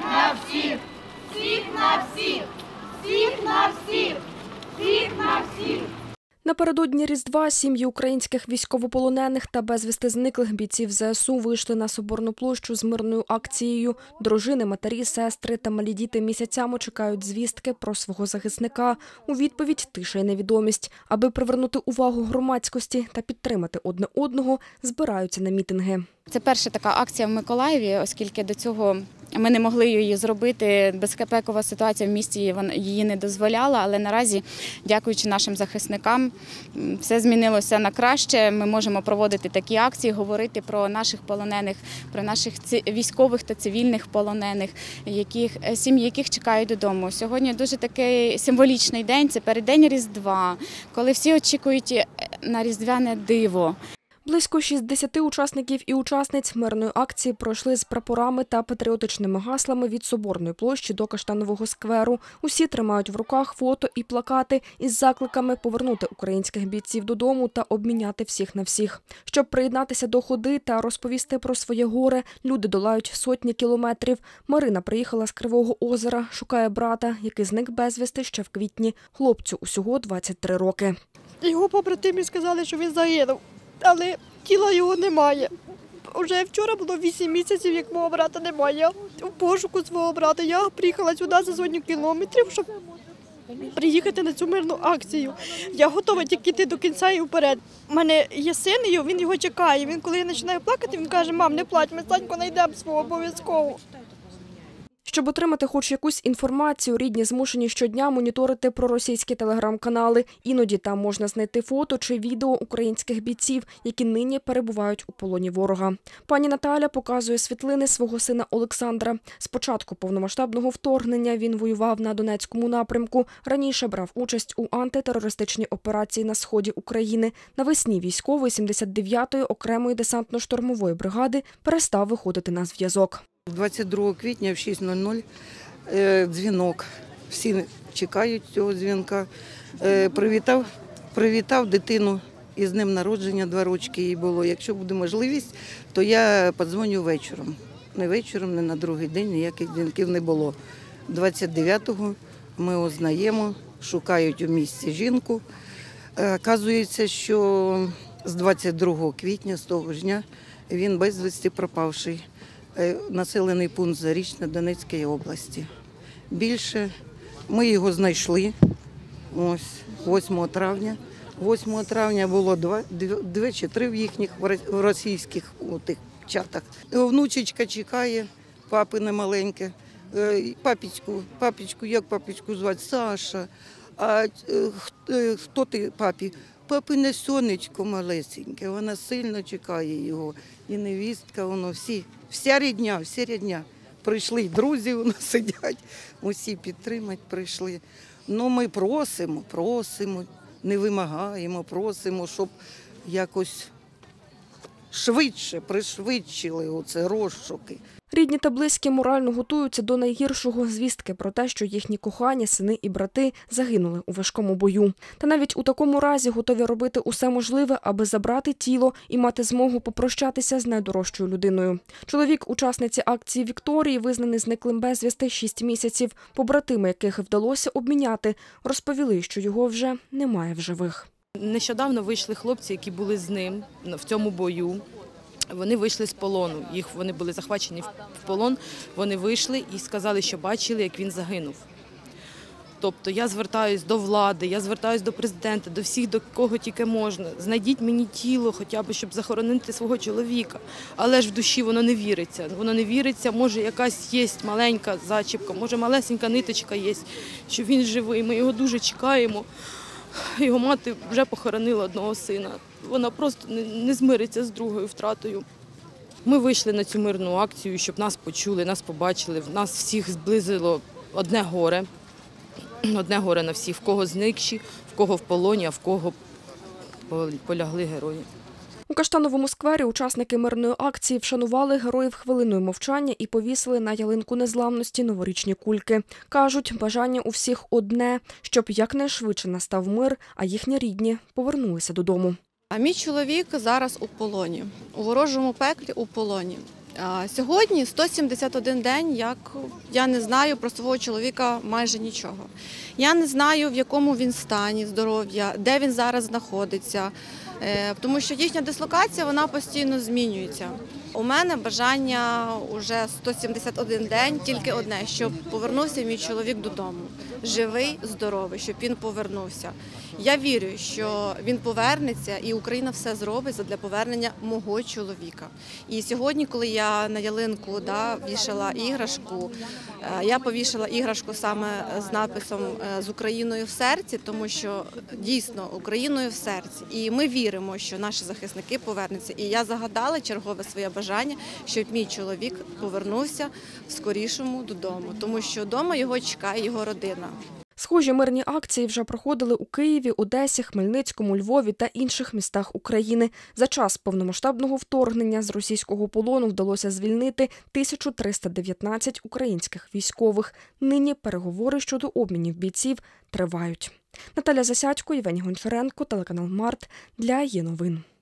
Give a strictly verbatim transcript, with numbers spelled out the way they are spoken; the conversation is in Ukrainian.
на всіх, всіх на всіх, всіх на всіх, всіх на всіх. Напередодні Різдва сім'ї українських військовополонених та безвісти зниклих бійців зе ес у вийшли на Соборну площу з мирною акцією. Дружини, матері, сестри та малі діти місяцями чекають звістки про свого захисника. У відповідь – тиша й невідомість. Аби привернути увагу громадськості та підтримати одне одного, збираються на мітинги. Це перша така акція в Миколаєві, оскільки до цього ми не могли її зробити. Безпекова ситуація в місті її не дозволяла, але наразі, дякуючи нашим захисникам, все змінилося на краще. Ми можемо проводити такі акції, говорити про наших полонених, про наших військових та цивільних полонених, яких, сім'ї яких чекають додому. Сьогодні дуже такий символічний день, це переддень Різдва, коли всі очікують на різдвяне диво. Близько шістдесяти учасників і учасниць мирної акції пройшли з прапорами та патріотичними гаслами від Соборної площі до Каштанового скверу. Усі тримають в руках фото і плакати із закликами повернути українських бійців додому та обміняти всіх на всіх. Щоб приєднатися до ходи та розповісти про своє горе, люди долають сотні кілометрів. Марина приїхала з Кривого Озера, шукає брата, який зник безвісти ще в квітні. Хлопцю усього двадцять три роки. Його побратимі сказали, що він загинув. Але тіла його немає. Вже вчора було вісім місяців, як мого брата немає. У пошуку свого брата я приїхала сюди за сотню кілометрів, щоб приїхати на цю мирну акцію. Я готова тільки йти до кінця і вперед. У мене є син, і він його чекає. Він, коли я починаю плакати, він каже: "Мам, не плач, ми Саньку знайдемо свого обов'язково". Щоб отримати хоч якусь інформацію, рідні змушені щодня моніторити проросійські телеграм-канали. Іноді там можна знайти фото чи відео українських бійців, які нині перебувають у полоні ворога. Пані Наталя показує світлини свого сина Олександра. З початку повномасштабного вторгнення він воював на Донецькому напрямку. Раніше брав участь у антитерористичній операції на сході України. Навесні військовий сімдесят дев'ятої окремої десантно-штурмової бригади перестав виходити на зв'язок. двадцять другого квітня в шість нуль нуль дзвінок. Всі чекають цього дзвінка. Привітав, привітав дитину із днем народження, два рочки їй було. Якщо буде можливість, то я подзвоню вечором. Не вечором, не на другий день, ніяких дзвінків не було. двадцять дев'ятого ми узнаємо, шукають у місті жінку. Оказується, що з двадцять другого квітня, з того ж дня, він безвісти пропавший. Населений пункт Зарічне Донецької області. Більше ми його знайшли ось восьмого травня. восьмого травня було два, дві чи три в їхніх в російських у тих чатах. Внучечка чекає, папи немаленьке. Папічку, папічку, як папічку звати? Саша. А хто ти, папі? Папине сонечко малесеньке, вона сильно чекає його. І невістка, воно всі, вся рідня, вся рідня. Прийшли, друзі у нас сидять, усі підтримати прийшли. Ну ми просимо, просимо, не вимагаємо, просимо, щоб якось швидше пришвидшили оце розшуки. Рідні та близькі морально готуються до найгіршого – звістки про те, що їхні кохані, сини і брати загинули у важкому бою. Та навіть у такому разі готові робити усе можливе, аби забрати тіло і мати змогу попрощатися з найдорожчою людиною. Чоловік учасниці акції Вікторії визнаний зниклим безвісти шість місяців. Побратими, яких вдалося обміняти, розповіли, що його вже немає в живих. Нещодавно вийшли хлопці, які були з ним в цьому бою. Вони вийшли з полону, їх вони були захвачені в полон, вони вийшли і сказали, що бачили, як він загинув. Тобто я звертаюсь до влади, я звертаюсь до президента, до всіх, до кого тільки можна. Знайдіть мені тіло, хоча б, щоб захоронити свого чоловіка. Але ж в душі воно не віриться. Воно не віриться, може якась є маленька зачіпка, може малесенька ниточка є, що він живий, ми його дуже чекаємо. Його мати вже похоронила одного сина. Вона просто не змириться з другою втратою. Ми вийшли на цю мирну акцію, щоб нас почули, нас побачили. Нас всіх зблизило одне горе. Одне горе на всіх. В кого зникші, в кого в полоні, а в кого полягли герої. У Каштановому сквері учасники мирної акції вшанували героїв хвилиною мовчання і повісили на ялинку незламності новорічні кульки. Кажуть, бажання у всіх одне – щоб якнайшвидше настав мир, а їхні рідні повернулися додому. А мій чоловік зараз у полоні, у ворожому пеклі у полоні. А сьогодні сто сімдесят один день, як я не знаю про свого чоловіка майже нічого. Я не знаю, в якому він стані здоров'я, де він зараз знаходиться, тому що їхня дислокація, вона постійно змінюється. У мене бажання вже сто сімдесят один день, тільки одне, щоб повернувся мій чоловік додому. Живий, здоровий, щоб він повернувся. Я вірю, що він повернеться і Україна все зробить для повернення мого чоловіка. І сьогодні, коли я на ялинку да, вішала іграшку, я повішала іграшку саме з написом «З Україною в серці», тому що дійсно Україною в серці. І ми віримо, що наші захисники повернуться. І я загадала чергове своє бажання, щоб мій чоловік повернувся в скорішому додому, тому що вдома його чекає його родина. Схожі мирні акції вже проходили у Києві, Одесі, Хмельницькому, Львові та інших містах України. За час повномасштабного вторгнення з російського полону вдалося звільнити тисячу триста дев'ятнадцять українських військових. Нині переговори щодо обмінів бійців тривають. Наталя Засядько, Євгеній Гончаренко, телеканал Март для Є новин.